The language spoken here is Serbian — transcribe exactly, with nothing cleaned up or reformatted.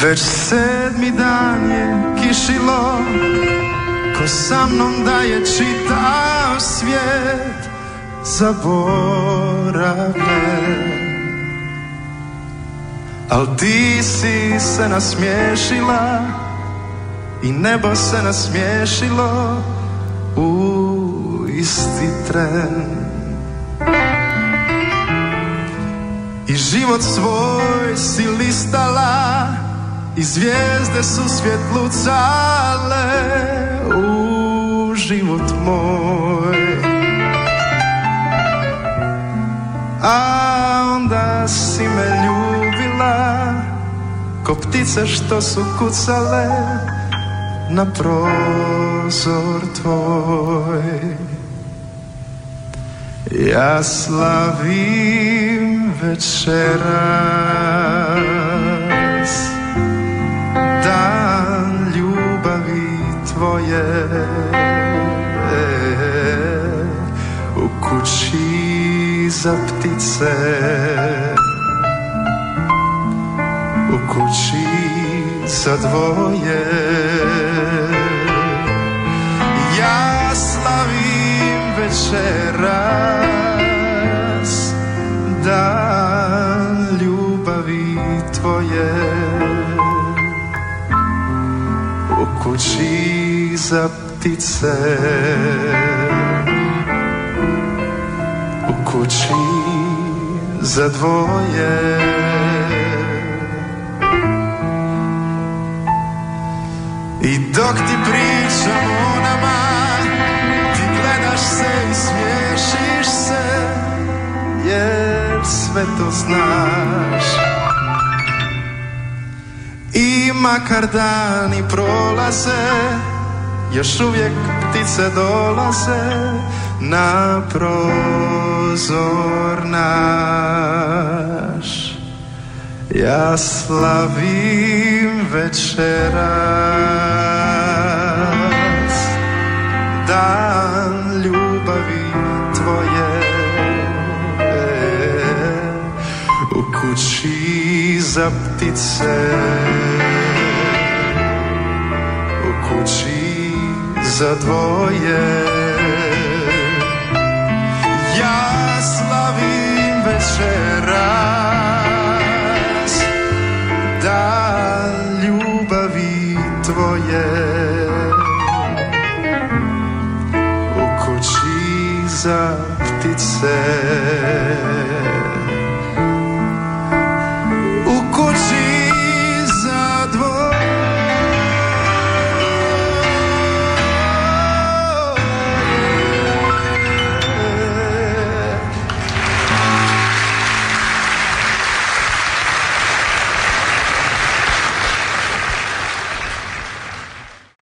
Već sedmi dan je kišilo, ko sa mnom da je čitav svijet zaboravljen. Al ti si se nasmiješila i nebo se nasmiješilo u isti tren. I život svoj si listala i zvijezde su svjetlucale u život moj. A onda si me ljubila ko ptice što su kucale na prozor tvoj. Ja slavim večeras dan ljubavi tvoje u kući za ptice, u kući za dvoje. Ja slavim večeras dan ljubavi tvoje u kući za ptice, u kući za dvoje. I dok ti pričam o nama, ti gledaš se i smiješiš se, jer sve to znaš. I makar dani prolaze, još uvijek ptice dolaze na prozor naš. Ja slavim večeras dan ljubavi tvoje u kući za ptice, u kući za dvoje. Ja slavim večeras dan ljubavi tvoje u kući za ptice, u kući